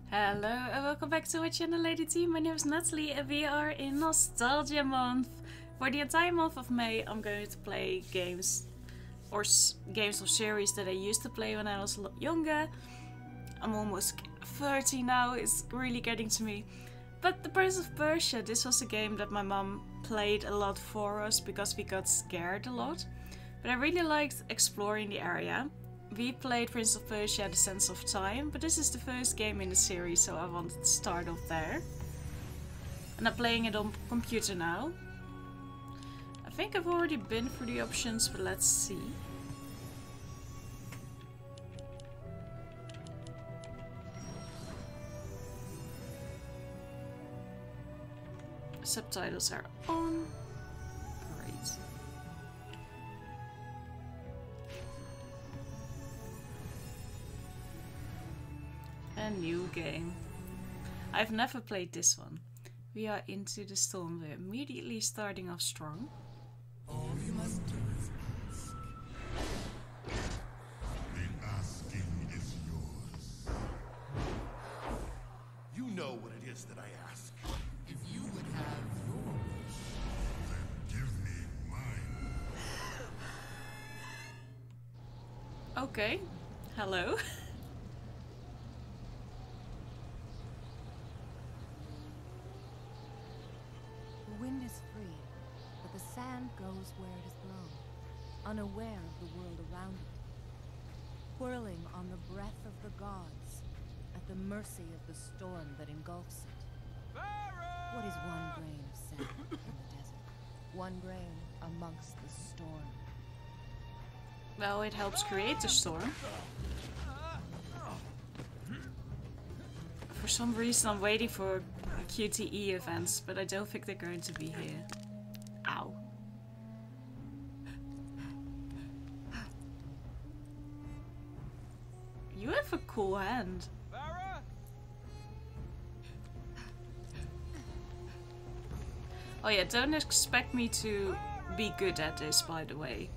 Hello and welcome back to my channel, Lady T. My name is Natalie and we are in Nostalgia Month. For the entire month of May I'm going to play games or games or series that I used to play when I was younger. I'm almost 30 now, it's really getting to me. But the Prince of Persia, this was a game that my mom played a lot for us because we got scared a lot. But I really liked exploring the area. We played Prince of Persia: The Sands of Time, but this is the first game in the series, so I wanted to start off there. And I'm playing it on computer now. I think I've already been through the options, but let's see. Subtitles are on. Great. A new game. I've never played this one. We are into the storm. We're immediately starting off strong. All you must do is ask. The asking is yours. You know what it is that I ask. If you would have your wish, then give me mine. Okay. Hello. The wind is free, but the sand goes where it is blown, unaware of the world around it, whirling on the breath of the gods, at the mercy of the storm that engulfs it. What is one grain of sand in the desert? One grain amongst the storm. Well, it helps create the storm. For some reason I'm waiting for QTE events, but I don't think they're going to be here. Ow. You have a cool hand. Oh yeah, don't expect me to be good at this, by the way.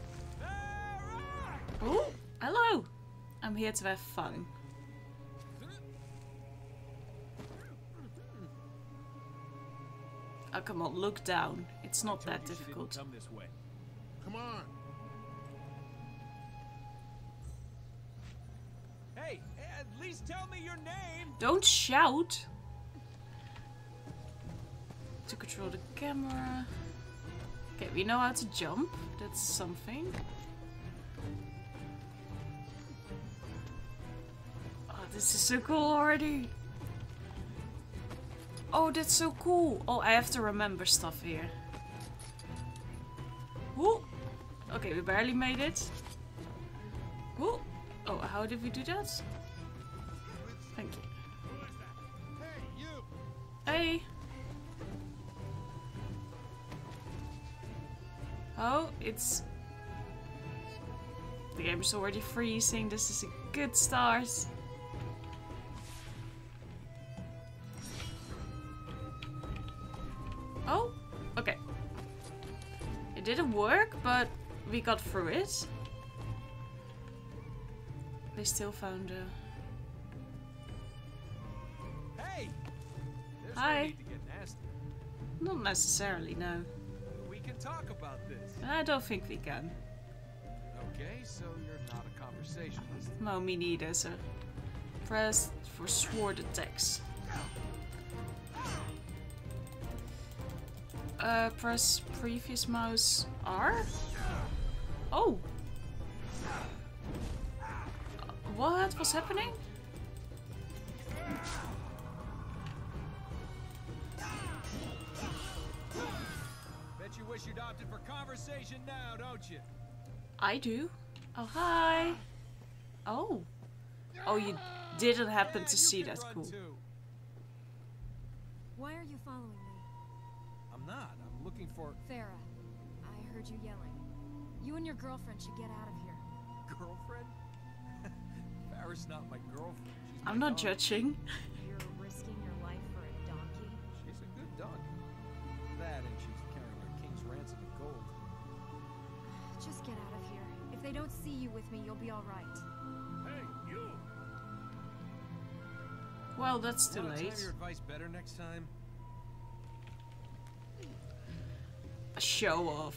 Oh, hello! I'm here to have fun. Oh, come on, look down. It's not that difficult. Come this way. Come on. Hey, at least tell me your name. Don't shout! To control the camera. Okay, we know how to jump. That's something. Oh, this is so cool already. Oh, that's so cool. Oh, I have to remember stuff here. Woo! Okay, we barely made it. Woo! Oh, how did we do that? Thank you. Hey, you. Hey! Oh, it's... The game is already freezing. This is a good start. Oh, okay. It didn't work, but we got through it. They still found a... Hey. There's Hi. no need to get nasty. Not necessarily, no. We can talk about this. I don't think we can. Okay, so you're not a conversationalist. No, me neither, so... Press for sword attacks. Press previous mouse R? Oh! What was happening? Bet you wish you'd opted for conversation now, don't you? I do. Oh, hi! Oh. Oh, you didn't happen to see that. Cool. Too. Why are you following me? I'm not. I'm looking for Farah, I heard you yelling. You and your girlfriend should get out of here. girlfriend. Farrah's not my girlfriend. She's I'm my not dog. judging. You're risking your life for a donkey? She's a good dog. That and she's carrying a king's ransom of gold. Just get out of here. If they don't see you with me, you'll be all right. Hey, you. Well, that's too Wanna late. time your advice better next time? Show off.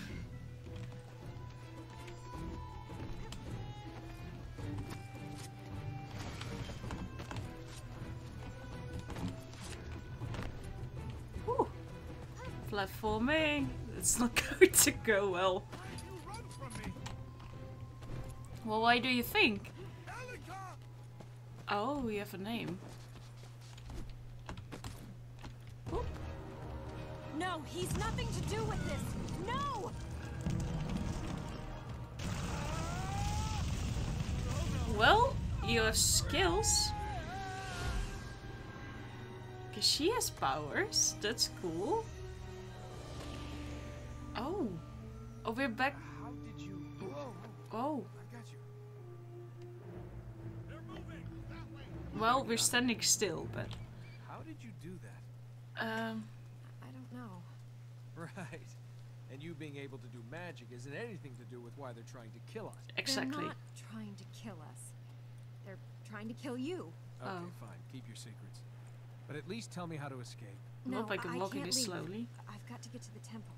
Whew. Platforming. It's not going to go well. Well, why do you think? Oh, we have a name. Oop. No, he's nothing to do with this. No! Well, you have skills. Because she has powers. That's cool. Oh. Oh, we're back. How did you... Whoa. Oh. I got you. Well, we're standing still, but... How did you do that? I don't know. Right. And you being able to do magic isn't anything to do with why they're trying to kill us. Exactly. They're not trying to kill us. They're trying to kill you. Okay, Oh. fine. Keep your secrets. But at least tell me how to escape. No, Not like I'm walking can't this leave. slowly. I've got to get to the temple.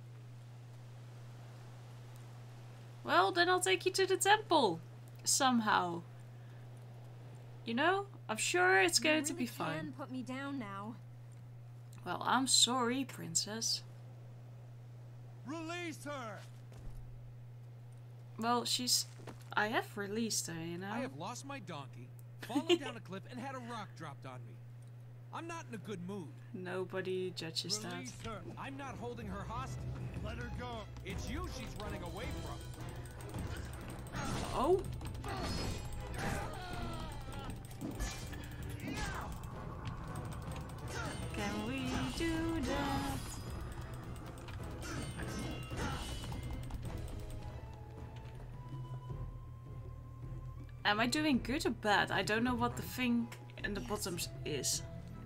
Well, then I'll take you to the temple. Somehow. You know? I'm sure it's going to be You fine. can put me down now. Well, I'm sorry, princess. Release her! Well, I have released her, you know? I have lost my donkey, fallen down a cliff, and had a rock dropped on me. I'm not in a good mood. Nobody judges that. Release her! I'm not holding her hostage. Let her go! It's you she's running away from. Oh! Can we do that? Am I doing good or bad? I don't know what the thing in the bottom is.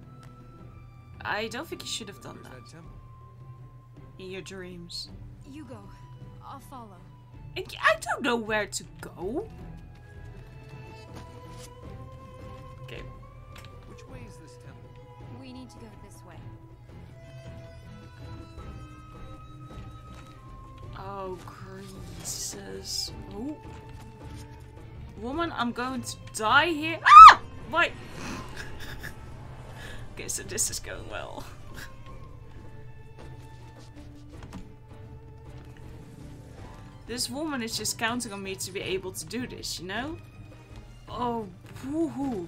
I don't think you should have done Where's that that temple? in your dreams. You go. I'll follow. I don't know where to go. Okay. Which way is this temple? We need to go this way. Oh, creases. Oh. Woman, I'm going to die here. Ah! Why? Okay, so this is going well. This woman is just counting on me to be able to do this, you know? Oh, woohoo.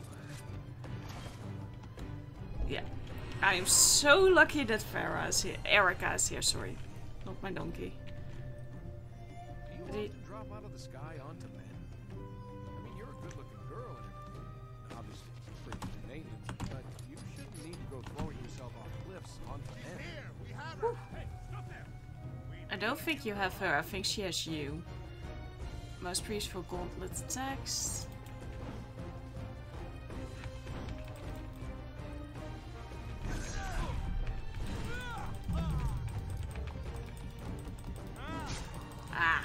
Yeah. I am so lucky that Farah is here. Erica is here, sorry. Not my donkey. Do you want to drop out of the sky onto men? I mean, you're a good-looking girl and everything. Obviously, pretty good maintenance, but you shouldn't need to go throwing yourself off cliffs onto men. Here, we have her! Hey, stop there! I don't think you have her, I think she has you. Most peaceful gauntlet text. Ah.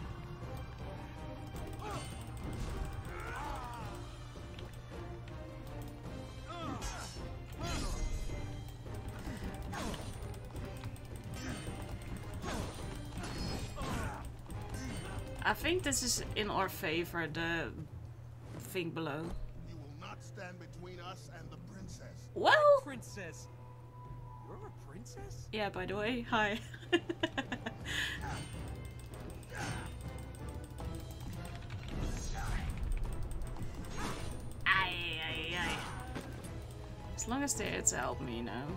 I think this is in our favor, the thing below. You will not stand between us and the princess. Well, Princess! You're a princess? yeah, by the way, hi. Aye, aye, aye. As long as they're here to help me, you know.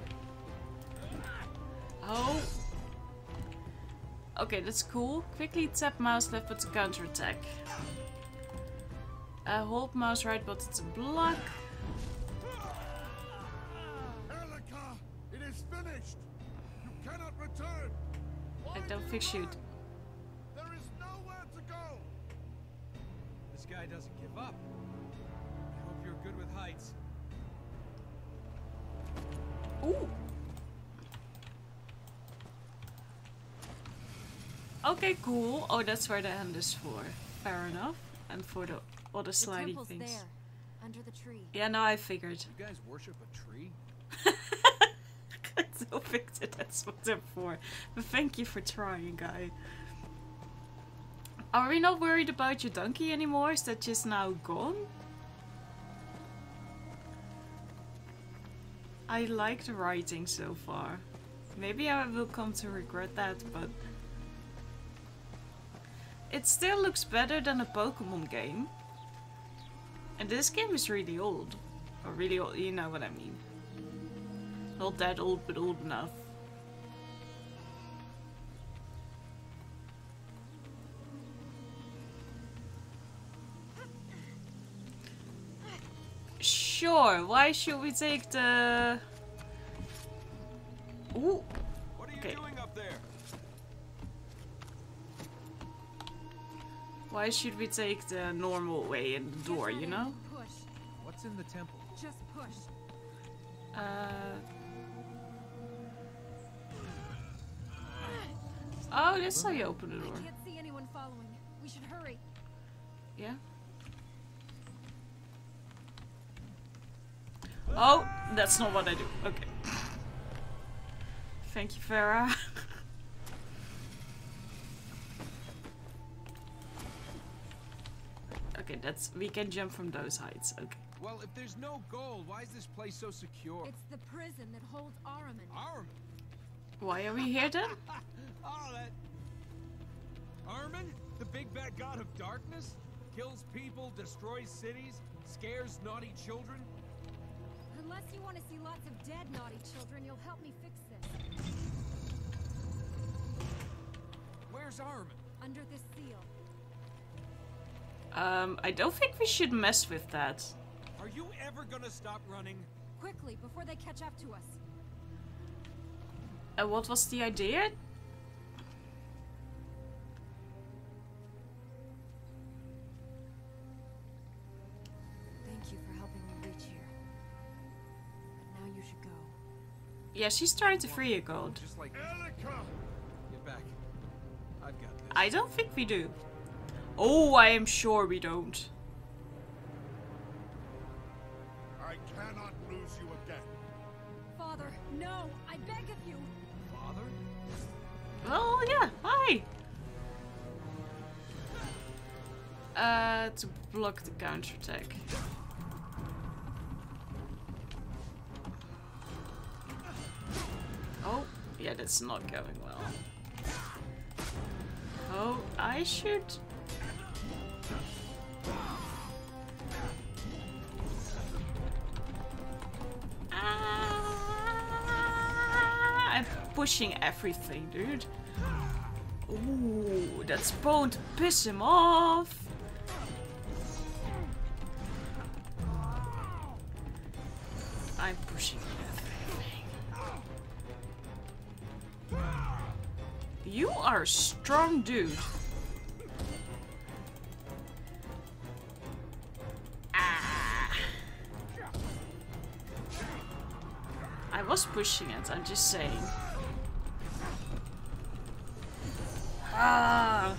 Oh. Okay, that's cool. Quickly tap mouse left button to counterattack. Hold mouse right button to block. Erlika, it is finished! You cannot return! I don't think shoot. There is nowhere to go! This guy doesn't give up. I hope you're good with heights. Ooh. Okay, cool. Oh, that's where the hand is for. Fair enough. And for the other The sliding temple's things. there. Under the tree. Yeah, no, I figured. You guys worship a tree? I so figured that's what they're for. But thank you for trying, guy. Are we not worried about your donkey anymore? Is that just now gone? I like the writing so far. Maybe I will come to regret that, but... It still looks better than a Pokemon game. And this game is really old. Or really old, you know what I mean. Not that old, but old enough. Sure, why should we take the... Ooh. What are you Okay. doing up there? Why should we take the normal way in the door, you know? Push. What's in the temple? Just push. Oh, that's how you open the door. I can't see anyone following. We should hurry. Yeah? Oh, that's not what I do. Okay. Thank you, Farah. Okay, that's... We can jump from those heights. Okay. Well, if there's no gold, why is this place so secure? It's the prison that holds Ahriman. Ahriman? Why are we here then? Oh, that... Ahriman? The big bad god of darkness? Kills people, destroys cities, scares naughty children? Unless you want to see lots of dead naughty children, you'll help me fix this. Where's Ahriman? Under this seal. I don't think we should mess with that. Are you ever gonna stop running? Quickly, before they catch up to us. What was the idea? Thank you for helping me reach here. But now you should go. Yeah, she's trying to free a god. Just like... Get back. I've got this. I don't think we do. Oh, I am sure we don't. I cannot lose you again. Father, no! I beg of you! Father? Oh, yeah. Hi. To block the counterattack. Oh, yeah, that's not going well. Oh, I should... I'm pushing everything, dude. Ooh, that's bound to piss him off. I'm pushing everything. You are a strong dude. Ah. I was pushing it, I'm just saying. Ah.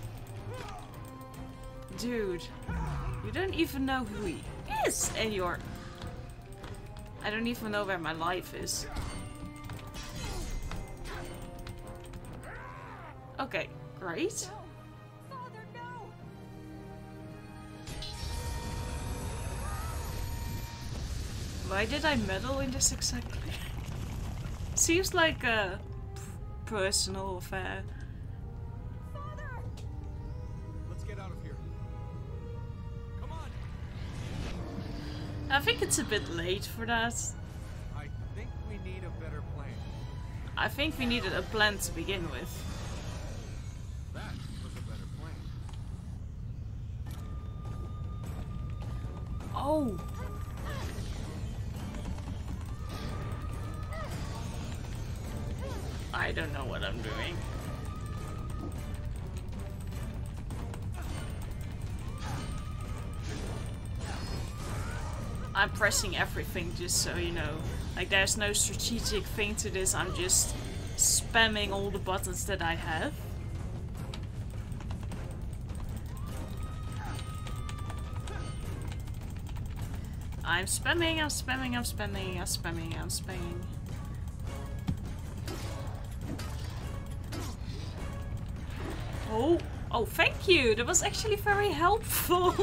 Dude, you don't even know who he is, and you're... I don't even know where my life is. Okay, great. No! Father, no! Why did I meddle in this exactly? Seems like a personal affair. Father! Let's get out of here. Come on! I think it's a bit late for that. I think we need a better plan. I think we needed a plan to begin with. That was a better plan. Oh! I don't know what I'm doing. I'm pressing everything just so you know. Like there's no strategic thing to this, I'm just spamming all the buttons that I have. I'm spamming, I'm spamming, I'm spamming, I'm spamming, I'm spamming. Oh, oh, thank you. That was actually very helpful.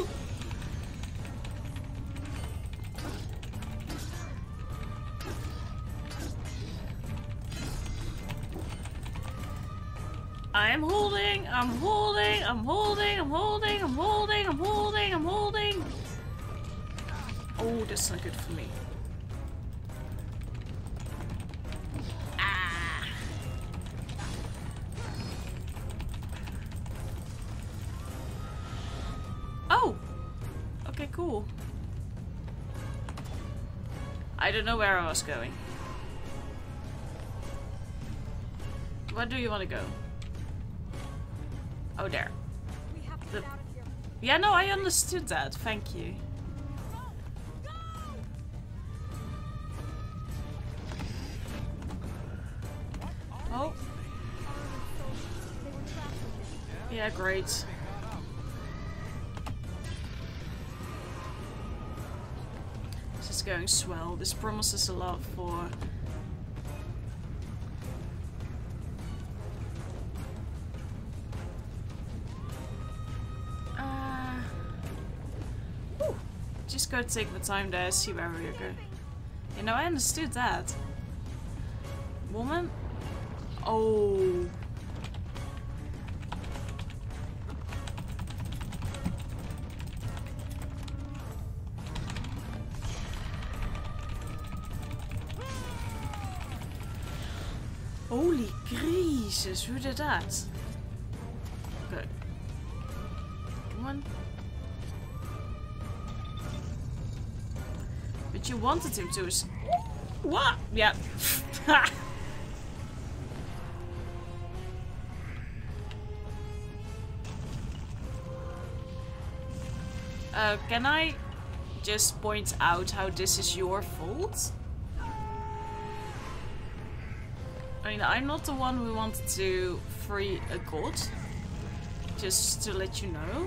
I'm holding, I'm holding, I'm holding, I'm holding, I'm holding, I'm holding, I'm holding. Oh, that's not good for me. Ah. Oh. Okay, cool. I don't know where I was going. Where do you want to go? Oh, there. We have to get out of here. Yeah, no, I understood that. Thank you. Oh. Yeah, great. This is going swell. This promises a lot for... Just go take the time there, see where we're going. You know, I understood that. Woman? Oh. Holy Jesus, who did that? Good. Woman. But you wanted him to. What? Yeah. Can I just point out how this is your fault? I mean, I'm not the one who wanted to free a god. Just to let you know.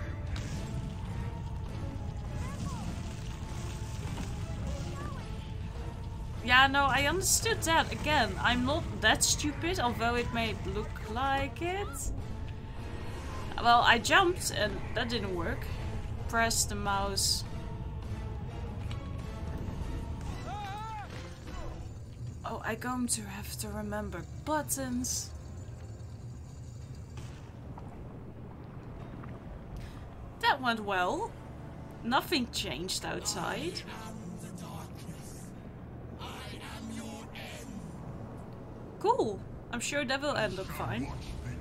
Yeah, no, I understood that. Again, I'm not that stupid, although it may look like it. Well, I jumped and that didn't work. Press the mouse. Oh, I'm going to have to remember buttons. That went well. Nothing changed outside. Cool. I'm sure that will end up fine.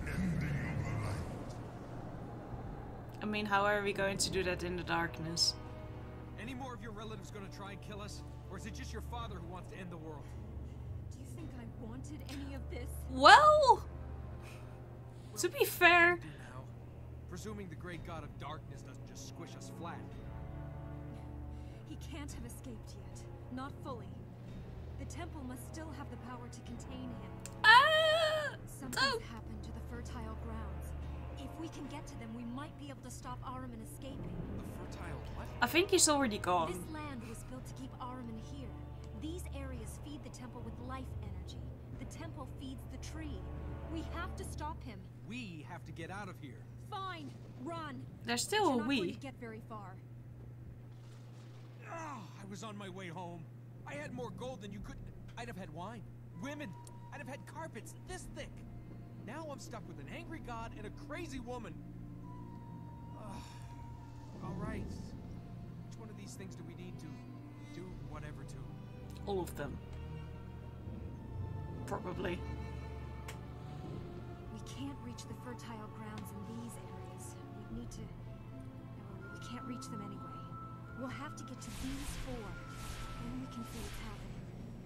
I mean, how are we going to do that in the darkness? Any more of your relatives gonna try and kill us? Or is it just your father who wants to end the world? Do you think I wanted any of this? Well, to be fair... Now, presuming the great god of darkness doesn't just squish us flat. He can't have escaped yet. Not fully. The temple must still have the power to contain him. Something's happened to the fertile grounds. If we can get to them, we might be able to stop Ahriman escaping. The fertile what? I think he's already gone. This land was built to keep Ahriman here. These areas feed the temple with life energy. The temple feeds the tree. We have to stop him. We have to get out of here. Fine, run. There's still You're a not going we. to get very far. Oh, I was on my way home. I had more gold than you could. I'd have had wine, women. I'd have had carpets this thick. Now I'm stuck with an angry god and a crazy woman. All right. Which one of these things do we need to do whatever to? All of them. Probably. We can't reach the fertile grounds in these areas. We need to... No, we can't reach them anyway. We'll have to get to these four. Then we can see what's happening.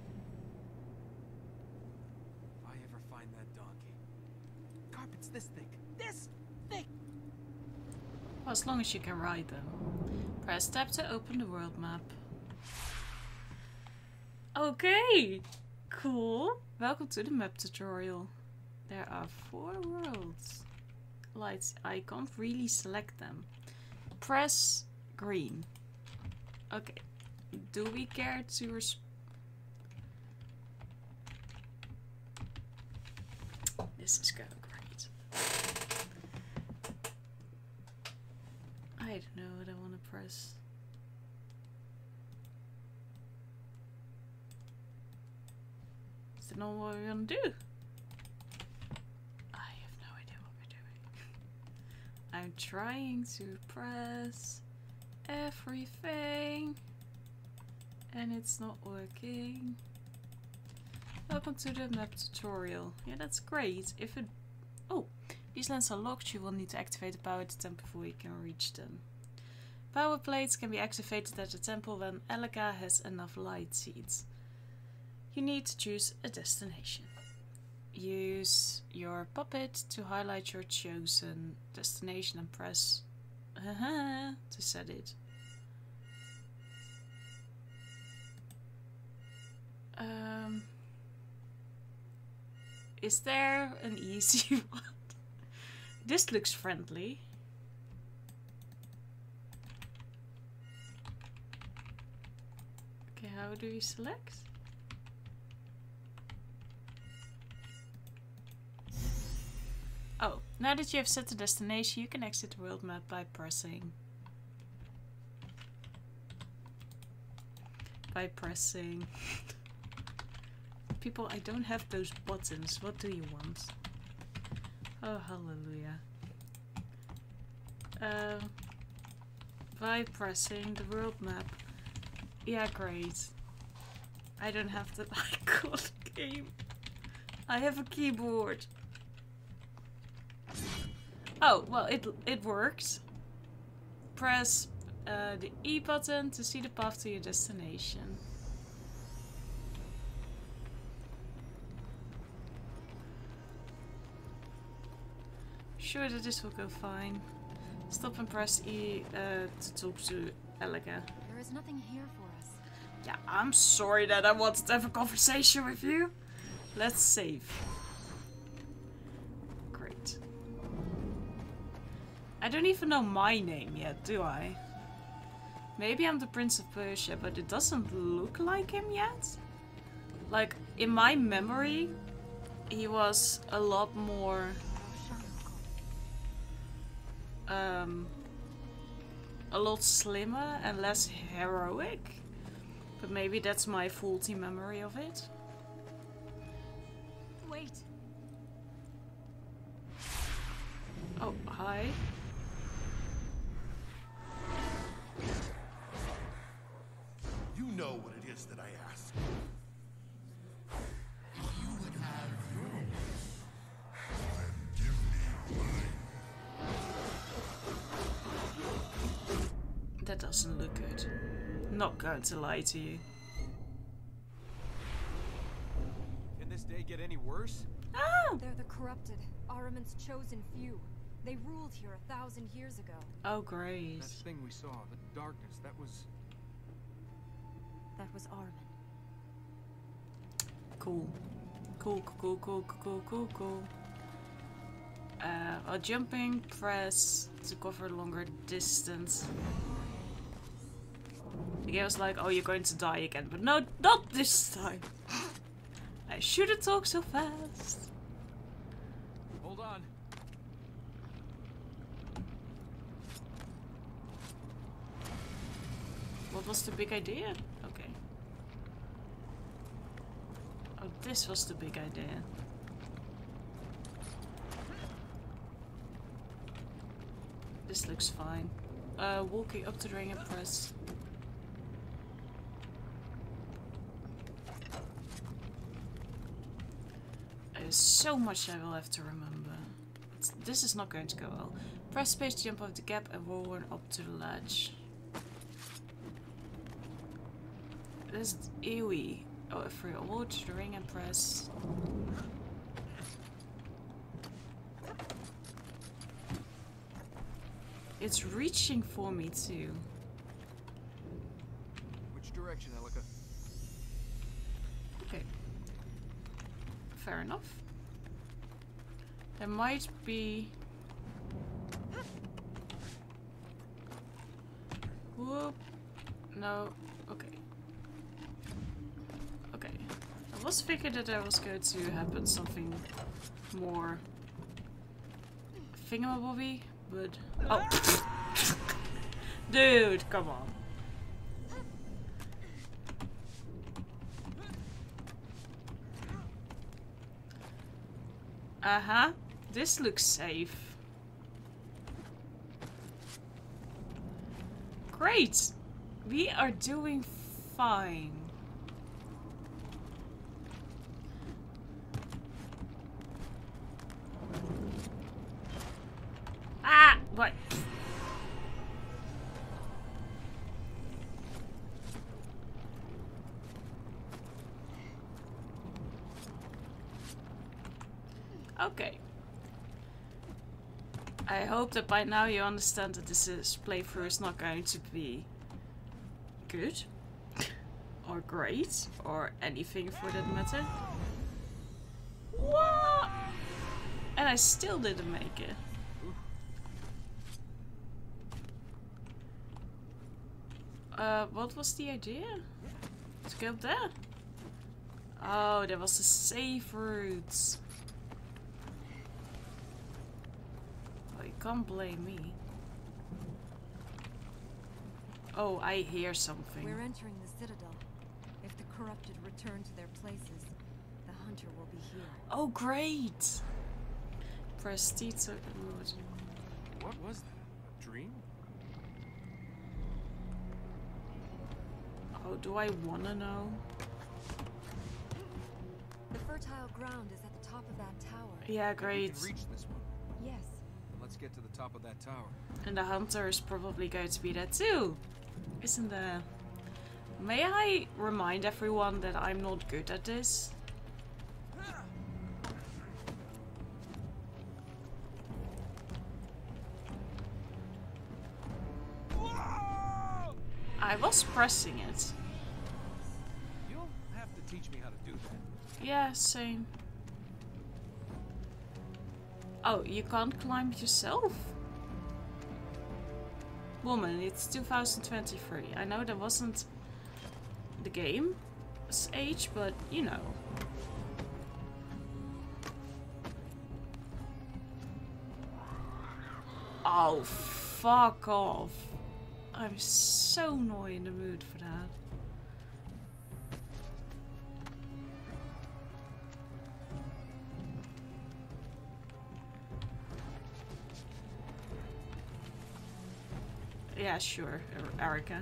If I ever find that donkey. Carpets this thick. This thick! Well, as long as you can ride them. Press tab to open the world map. Okay! Cool! Welcome to the map tutorial. There are 4 worlds. Lights, I can't really select them. Press green. Okay. Do we care to This is going great. I don't know what I want to press. Is that not what we're gonna do? I have no idea what we're doing. I'm trying to press everything and it's not working. Welcome to the map tutorial. Yeah, that's great. If it... Oh, these lands are locked. You will need to activate the power at the temple before you can reach them. Power plates can be activated at the temple when Elga has enough light seeds. You need to choose a destination. Use your puppet to highlight your chosen destination and press to set it. Is there an easy one? This looks friendly. Okay, how do we select? Oh, now that you have set the destination, you can exit the world map by pressing. People, I don't have those buttons. What do you want? Oh, hallelujah. By pressing the world map. Yeah, great. I don't have the icon game. I have a keyboard. Oh, well, it worked. Press the E button to see the path to your destination. Sure that this will go fine. Stop and press E to talk to Elga. There is nothing here for us. Yeah, I'm sorry that I wanted to have a conversation with you. Let's save. Great. I don't even know my name yet, do I? Maybe I'm the Prince of Persia, but it doesn't look like him yet. Like, in my memory, he was a lot more... a lot slimmer and less heroic. But maybe that's my faulty memory of it. Wait. Oh, hi. You know what it is that I ask. If you would have your wish, then give me mine. That doesn't look good. Not going to lie to you. Can this day get any worse? Oh! They're the corrupted, Ahriman's chosen few. They ruled here 1,000 years ago. Oh, great. That thing we saw, the darkness, that was Ahriman. Cool. Cool. While jumping, press to cover longer distance. The game was like, oh, you're going to die again. But no, not this time. I shouldn't talk so fast. Hold on. What was the big idea? Okay. Oh, this was the big idea. This looks fine. Walking up to the ring and press. There's so much I will have to remember. This is not going to go well. Press space to jump over the gap and roll up to the ledge. This is Ewy. Oh, if we walk to the ring and press. It's reaching for me too. Which direction, Elika? Okay. Fair enough. There might be... Whoop. No. Okay. was thinking that there was going to happen something more thingamabobby, but oh, dude, come on. Uh-huh. This looks safe. Great! We are doing fine. Ah! What? Okay. I hope that by now you understand that this playthrough is not going to be good or great or anything for that matter. What? And I still didn't make it. What was the idea? To go up there? Oh, there was a safe route. You can't blame me. Oh, I hear something. We're entering the Citadel. If the corrupted return to their places, the hunter will be here. Oh, great! Prestige Root. What was that? A dream? Oh, do I wanna know? The fertile ground is at the top of that tower. Yeah, We great. can reach this one. Yes. Then let's get to the top of that tower. And the hunter is probably going to be there too, isn't there? May I remind everyone that I'm not good at this? I was pressing it. You'll have to teach me how to do that. Yeah, same. Oh, you can't climb yourself? Woman, it's 2023. I know that wasn't the game's age, but you know. Oh, fuck off. I'm so not in the mood for that. Yeah, sure, Erica.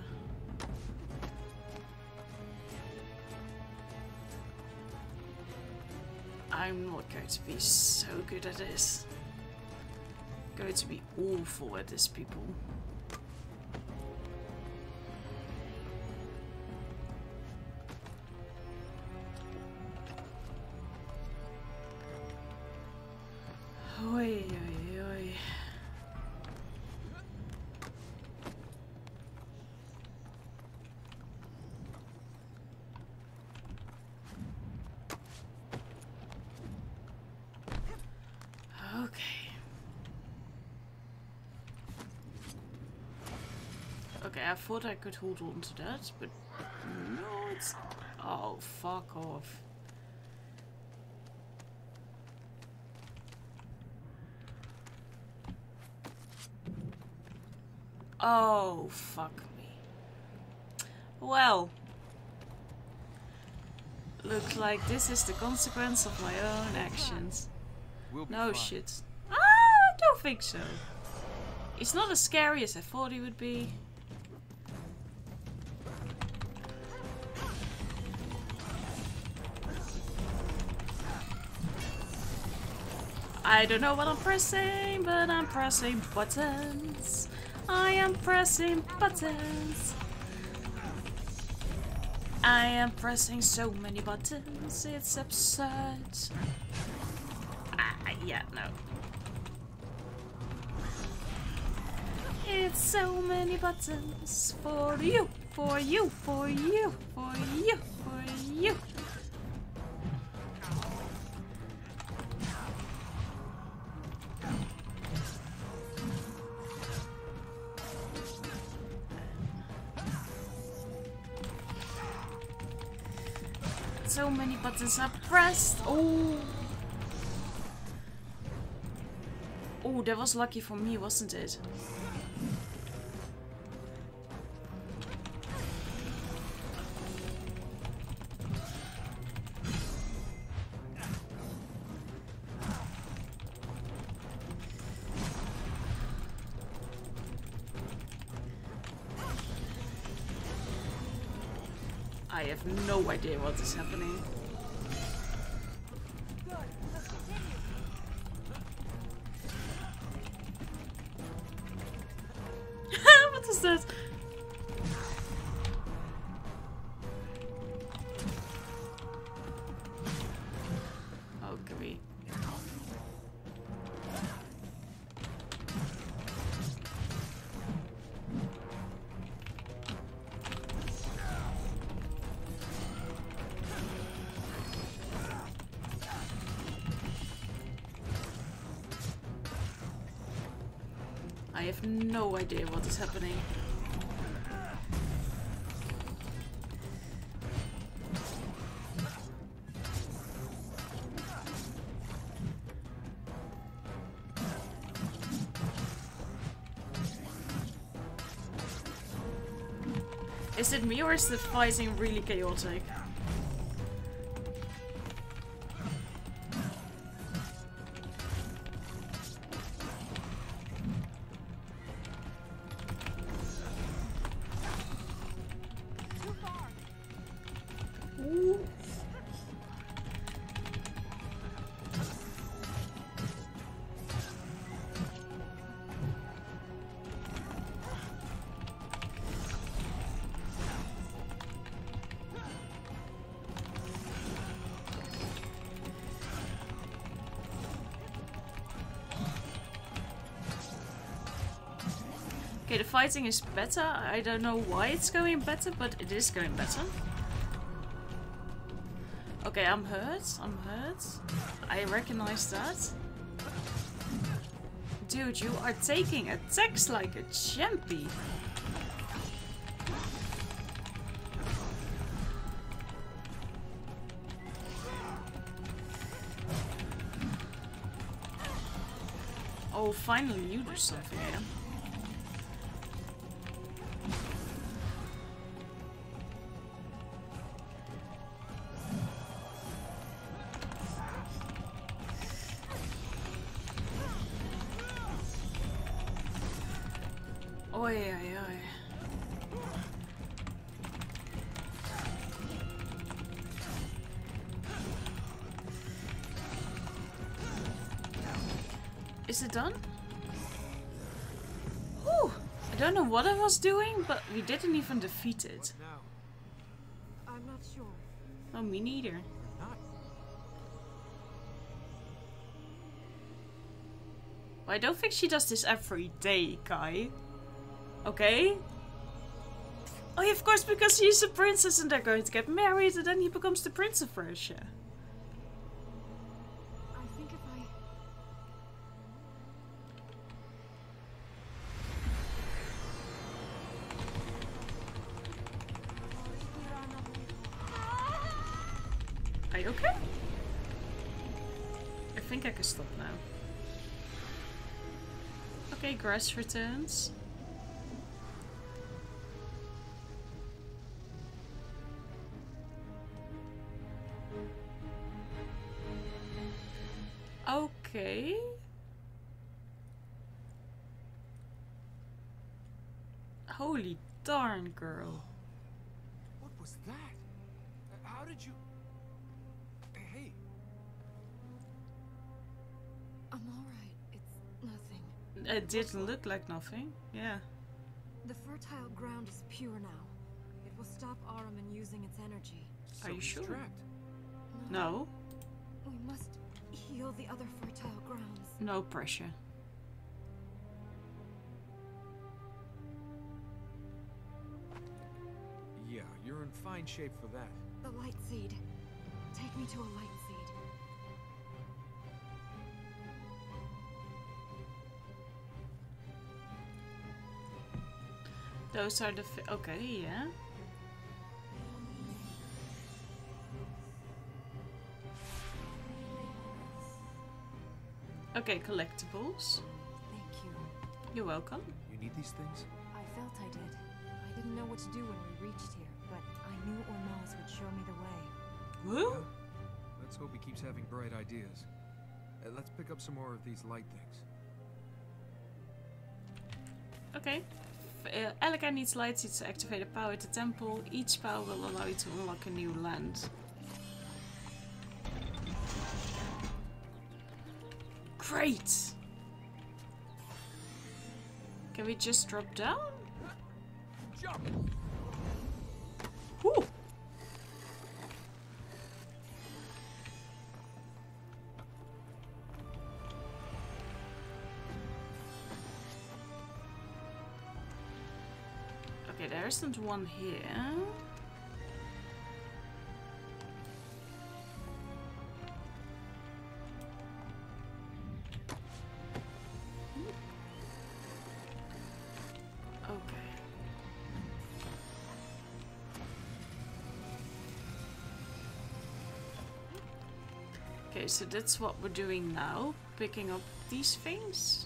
I'm not going to be so good at this. I'm going to be awful at this, people. Oi, oi, oi. Okay. Okay, I thought I could hold on to that, but no, it's... Oh, fuck off. Oh, fuck me. Well. Looks like this is the consequence of my own actions. We'll be No fine. shit. I don't think so. It's not as scary as I thought he would be. I don't know what I'm pressing, but I'm pressing buttons. I am pressing buttons. I am pressing so many buttons, it's absurd. Yeah, no. It's so many buttons for you, for you, for you, for you, for you. So many buttons are pressed. Oh. Oh, that was lucky for me, wasn't it? I have no idea what is happening. What is that? Okay. I have no idea what is happening. Is it me or is the fighting really chaotic? Okay, the fighting is better. I don't know why it's going better, but it is going better. Okay, I'm hurt. I'm hurt. I recognize that. Dude, you are taking attacks like a champy. Oh, finally you do something here. Oi, oi, oi. Is it done? Whew. I don't know what I was doing, but we didn't even defeat it. I'm not sure. Oh, me neither. Well, I don't think she does this every day, Kai. Okay? Oh, of course, because she's a princess and they're going to get married and then he becomes the Prince of Persia. I think if Are you okay? I think I can stop now. Okay, grass returns. Okay. Holy darn, girl. What was that? How did you... Hey. I'm alright. It's nothing. It didn't look like nothing. Yeah. The fertile ground is pure now. It will stop Ahriman using its energy. Are you sure? Trapped. No. We must heal the other fertile grounds. No pressure. Yeah, you're in fine shape for that. The light seed. Take me to a light seed. Those are the... okay, yeah. Okay, collectibles. Thank you. You're welcome. You need these things? I felt I did. I didn't know what to do when we reached here, but I knew Ormaz would show me the way. Woo! Let's hope he keeps having bright ideas. Let's pick up some more of these light things. Okay. Elika needs light seeds to activate a power at the temple. Each power will allow you to unlock a new land. Great! Can we just drop down? Jump! Woo! Okay, there isn't one here. Okay, so that's what we're doing now. Picking up these things.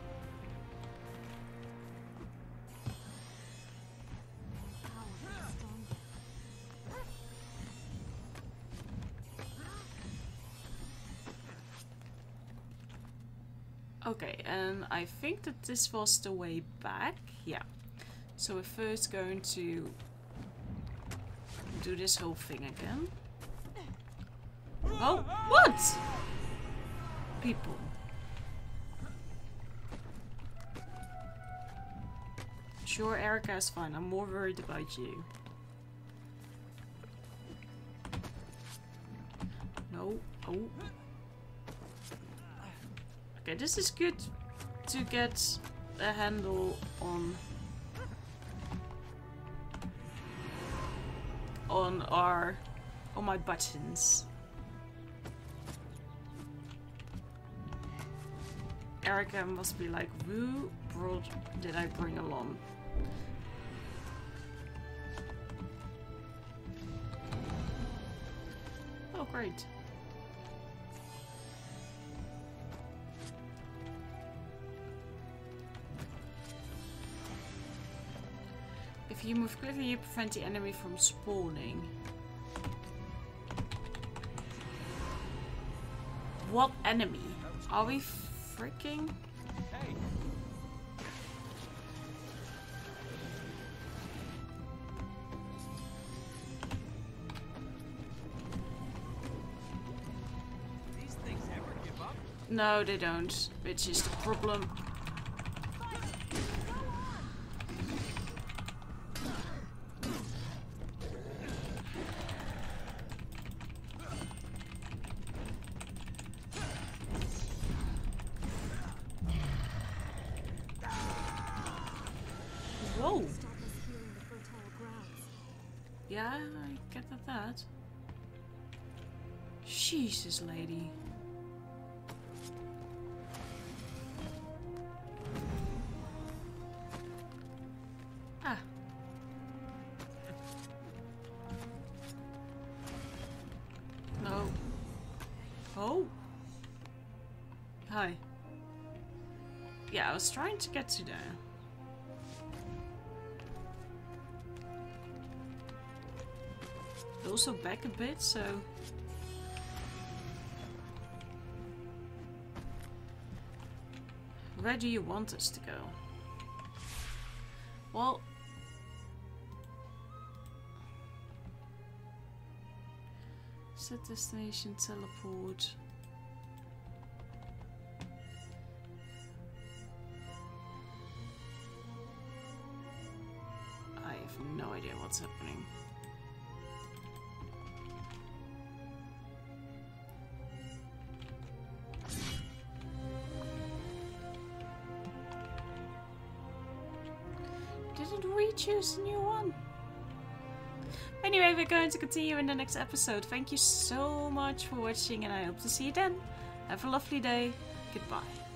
Okay, and I think that this was the way back. Yeah. So we're first going to do this whole thing again. Oh, what? People. Sure, Erica is fine. I'm more worried about you. No. Oh. Okay, this is good to get a handle on my buttons. Erica must be like, who did I bring along? Oh, great. If you move quickly, you prevent the enemy from spawning. What enemy? Are we freaking? Hey. These things ever give up? No, they don't, which is the problem. Whoa! Yeah, I get that. Jesus, lady. Ah. No. Oh. Hi. Yeah, I was trying to get to there. Also back a bit, so where do you want us to go? Well, set destination, teleport. I have no idea what's happening. Didn't we choose a new one? Anyway, we're going to continue in the next episode. Thank you so much for watching and I hope to see you then. Have a lovely day. Goodbye.